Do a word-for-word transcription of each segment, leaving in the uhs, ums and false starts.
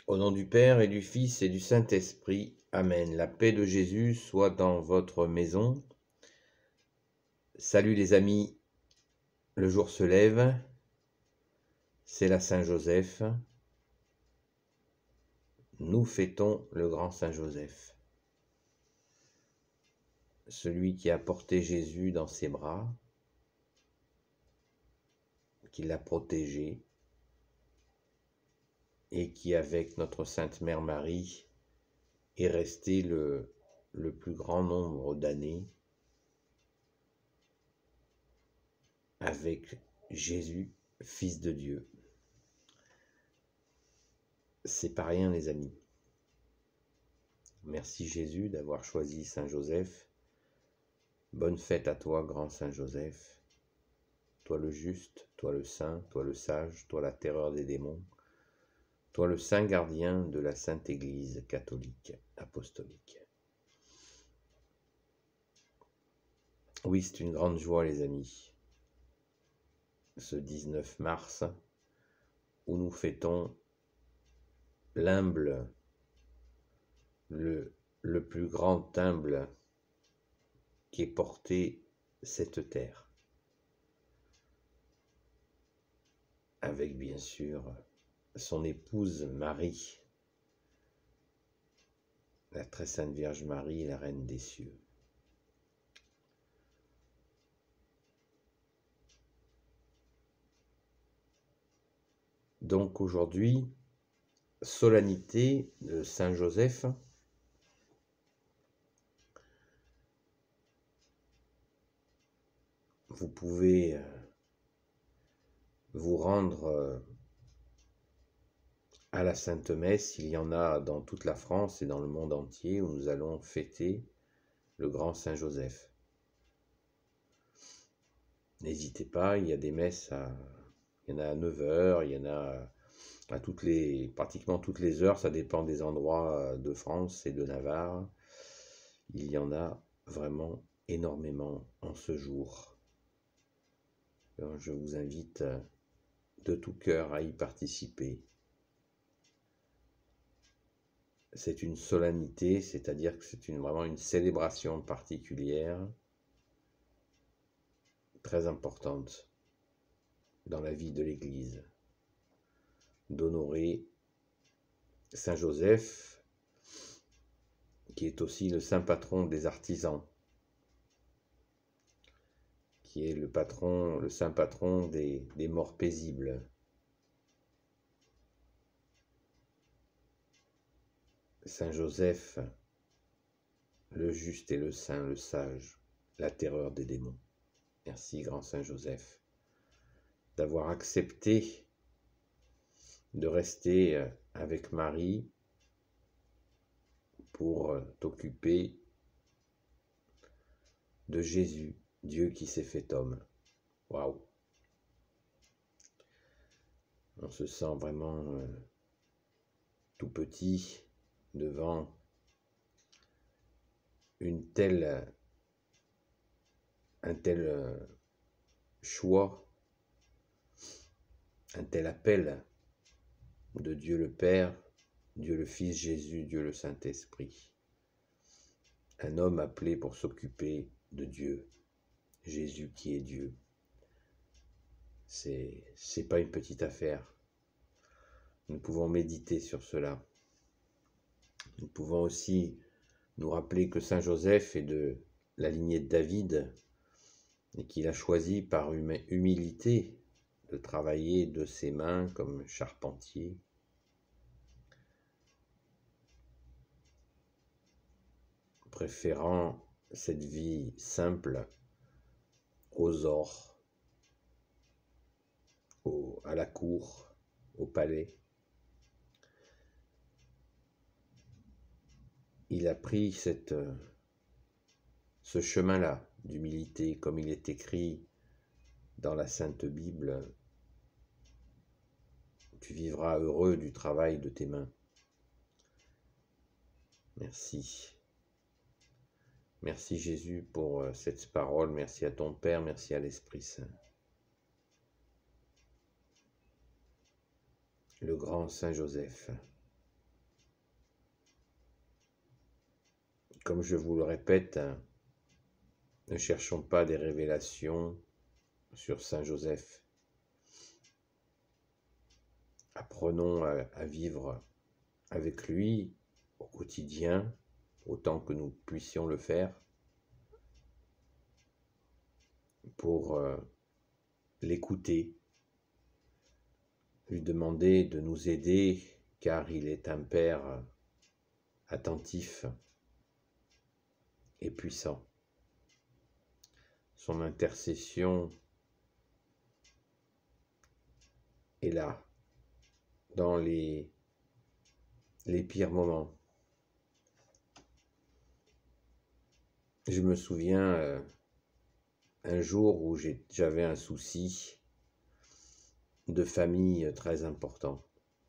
Au nom du Père et du Fils et du Saint-Esprit. Amen. La paix de Jésus soit dans votre maison. Salut les amis, le jour se lève, c'est la Saint-Joseph. Nous fêtons le grand Saint-Joseph, celui qui a porté Jésus dans ses bras, qui l'a protégé et qui, avec notre Sainte Mère Marie, est resté le, le plus grand nombre d'années avec Jésus, Fils de Dieu. C'est pas rien les amis. Merci Jésus d'avoir choisi Saint Joseph. Bonne fête à toi, grand Saint Joseph. Toi le juste, toi le saint, toi le sage, toi la terreur des démons. Toi le saint gardien de la Sainte Église catholique apostolique. Oui, c'est une grande joie les amis. Ce dix-neuf mars, où nous fêtons l'humble, le, le plus grand humble qui ait porté cette terre. Avec bien sûr son épouse Marie, la très sainte Vierge Marie, la Reine des cieux. Donc aujourd'hui, solennité de Saint Joseph. Vous pouvez vous rendre à la Sainte Messe, il y en a dans toute la France et dans le monde entier où nous allons fêter le grand Saint Joseph. N'hésitez pas, il y a des messes à, il y en a à neuf heures, il y en a à toutes les, pratiquement toutes les heures, ça dépend des endroits de France et de Navarre. Il y en a vraiment énormément en ce jour. Alors, je vous invite de tout cœur à y participer. C'est une solennité, c'est-à-dire que c'est une, vraiment une célébration particulière, très importante dans la vie de l'Église, d'honorer Saint Joseph, qui est aussi le saint patron des artisans, qui est le patron, le saint patron des, des morts paisibles. Saint Joseph, le juste et le saint, le sage, la terreur des démons. Merci, grand Saint Joseph, d'avoir accepté de rester avec Marie pour t'occuper de Jésus, Dieu qui s'est fait homme. Waouh! On se sent vraiment euh, tout petit devant une telle, un tel euh, choix, un tel appel de Dieu le Père, Dieu le Fils Jésus, Dieu le Saint-Esprit. Un homme appelé pour s'occuper de Dieu, Jésus qui est Dieu. C'est, c'est pas une petite affaire. Nous pouvons méditer sur cela. Nous pouvons aussi nous rappeler que Saint Joseph est de la lignée de David et qu'il a choisi par humilité de travailler de ses mains comme charpentier. Préférant cette vie simple aux ors, au, à la cour, au palais. Il a pris cette, ce chemin-là d'humilité, comme il est écrit dans la Sainte Bible. Tu vivras heureux du travail de tes mains. Merci. Merci Jésus pour cette parole. Merci à ton Père, merci à l'Esprit Saint. Le grand Saint Joseph, comme je vous le répète, ne cherchons pas des révélations sur Saint Joseph. Apprenons à, à vivre avec lui au quotidien, autant que nous puissions le faire, pour euh, l'écouter, lui demander de nous aider, car il est un Père attentif et puissant. Son intercession est là, dans les, les pires moments. Je me souviens euh, un jour où j'avais un souci de famille très important.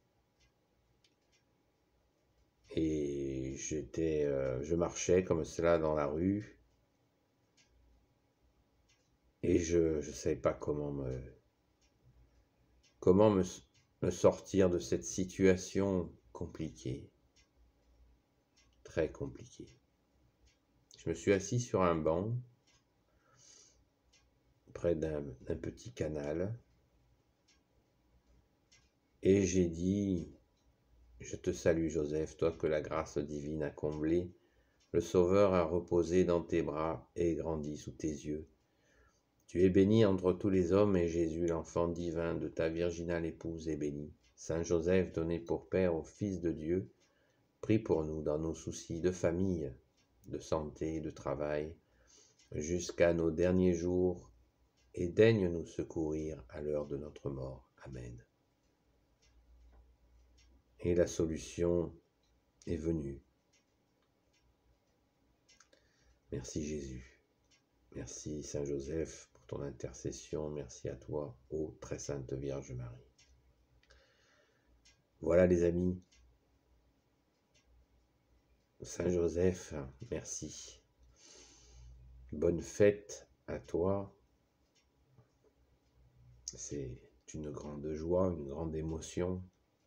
Et j'étais, euh, je marchais comme cela dans la rue et je ne savais pas comment me, comment me, me sortir de cette situation compliquée, très compliquée. Je me suis assis sur un banc près d'un d'un petit canal et j'ai dit: je te salue Joseph, toi que la grâce divine a comblé, le Sauveur a reposé dans tes bras et grandi sous tes yeux. Tu es béni entre tous les hommes et Jésus, l'enfant divin de ta virginale épouse, est béni. Saint Joseph, donné pour Père au Fils de Dieu, prie pour nous dans nos soucis de famille, de santé, de travail, jusqu'à nos derniers jours, et daigne nous secourir à l'heure de notre mort. Amen. Et la solution est venue. Merci Jésus. Merci Saint Joseph pour ton intercession. Merci à toi, ô très sainte Vierge Marie. Voilà les amis. Saint Joseph, merci. Bonne fête à toi. C'est une grande joie, une grande émotion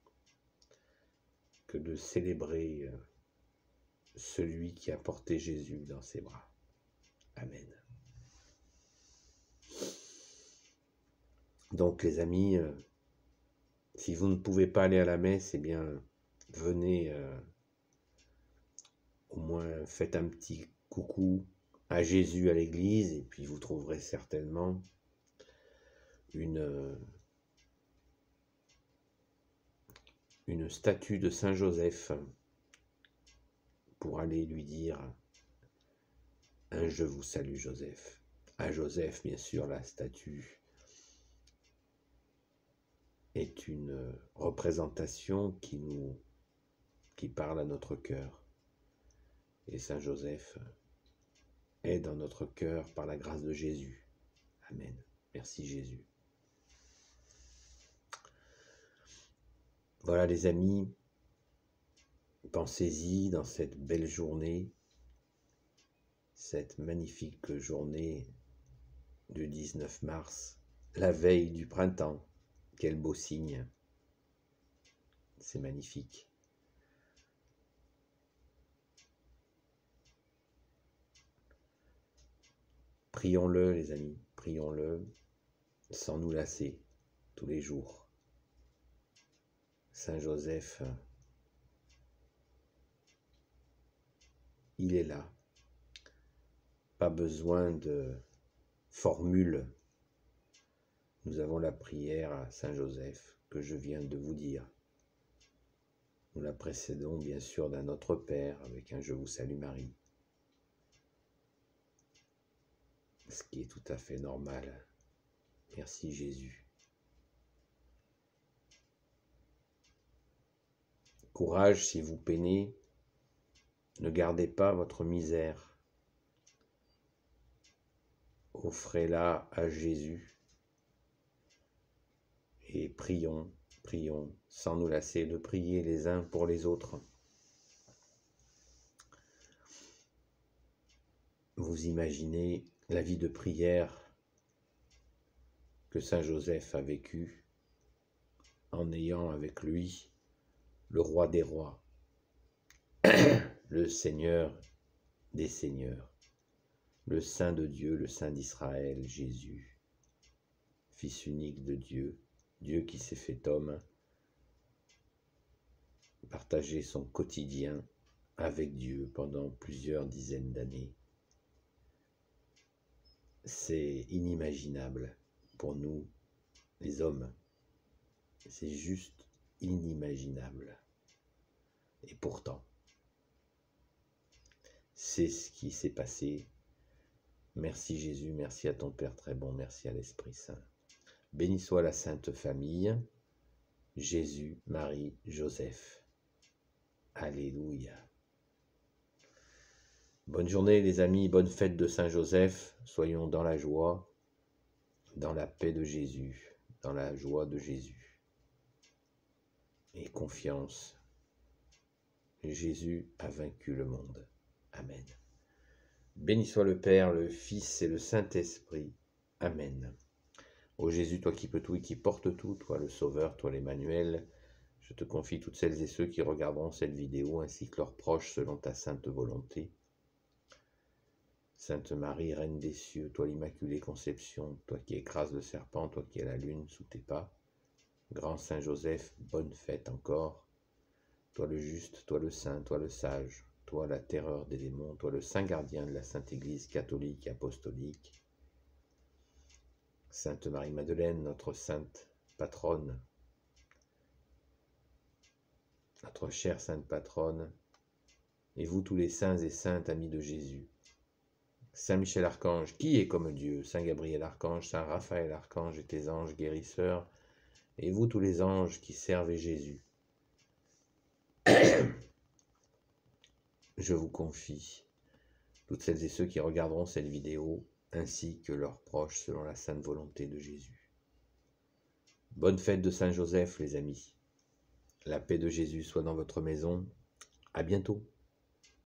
que de célébrer celui qui a porté Jésus dans ses bras. Amen. Donc les amis, euh, si vous ne pouvez pas aller à la messe, eh bien venez, euh, au moins faites un petit coucou à Jésus à l'église et puis vous trouverez certainement une, euh, une statue de Saint Joseph pour aller lui dire un je vous salue Joseph. À Joseph, bien sûr, la statue est une représentation qui nous qui parle à notre cœur. Et Saint Joseph est dans notre cœur par la grâce de Jésus. Amen. Merci Jésus. Voilà les amis, pensez-y dans cette belle journée, cette magnifique journée du dix-neuf mars, la veille du printemps. Quel beau signe, c'est magnifique. Prions-le les amis, prions-le sans nous lasser tous les jours. Saint Joseph, il est là. Pas besoin de formule. Nous avons la prière à Saint Joseph que je viens de vous dire. Nous la précédons bien sûr d'un Notre Père avec un Je vous salue Marie. Ce qui est tout à fait normal. Merci Jésus. Courage si vous peinez, ne gardez pas votre misère. Offrez-la à Jésus. Et prions, prions, sans nous lasser de prier les uns pour les autres. Vous imaginez la vie de prière que Saint Joseph a vécue en ayant avec lui le roi des rois, le Seigneur des seigneurs, le Saint de Dieu, le Saint d'Israël, Jésus, Fils unique de Dieu, Dieu qui s'est fait homme, partager son quotidien avec Dieu pendant plusieurs dizaines d'années. C'est inimaginable pour nous, les hommes. C'est juste inimaginable. Et pourtant, c'est ce qui s'est passé. Merci Jésus, merci à ton Père très bon, merci à l'Esprit Saint. Béni soit la Sainte Famille, Jésus, Marie, Joseph. Alléluia. Bonne journée les amis, bonne fête de Saint-Joseph. Soyons dans la joie, dans la paix de Jésus, dans la joie de Jésus. Et confiance, Jésus a vaincu le monde. Amen. Béni soit le Père, le Fils et le Saint-Esprit. Amen. Ô Jésus, toi qui peux tout et qui portes tout, toi le Sauveur, toi l'Emmanuel, je te confie toutes celles et ceux qui regarderont cette vidéo, ainsi que leurs proches, selon ta sainte volonté. Sainte Marie, Reine des cieux, toi l'Immaculée Conception, toi qui écrases le serpent, toi qui as la lune sous tes pas. Grand Saint Joseph, bonne fête encore. Toi le juste, toi le saint, toi le sage, toi la terreur des démons, toi le saint gardien de la Sainte Église catholique et apostolique. Sainte Marie-Madeleine, notre sainte patronne, notre chère sainte patronne, et vous tous les saints et saintes amis de Jésus. Saint Michel Archange, qui est comme Dieu, Saint Gabriel Archange, Saint Raphaël Archange et tes anges guérisseurs, et vous tous les anges qui servez Jésus. Je vous confie toutes celles et ceux qui regarderont cette vidéo, ainsi que leurs proches selon la sainte volonté de Jésus. Bonne fête de Saint Joseph les amis. La paix de Jésus soit dans votre maison. À bientôt.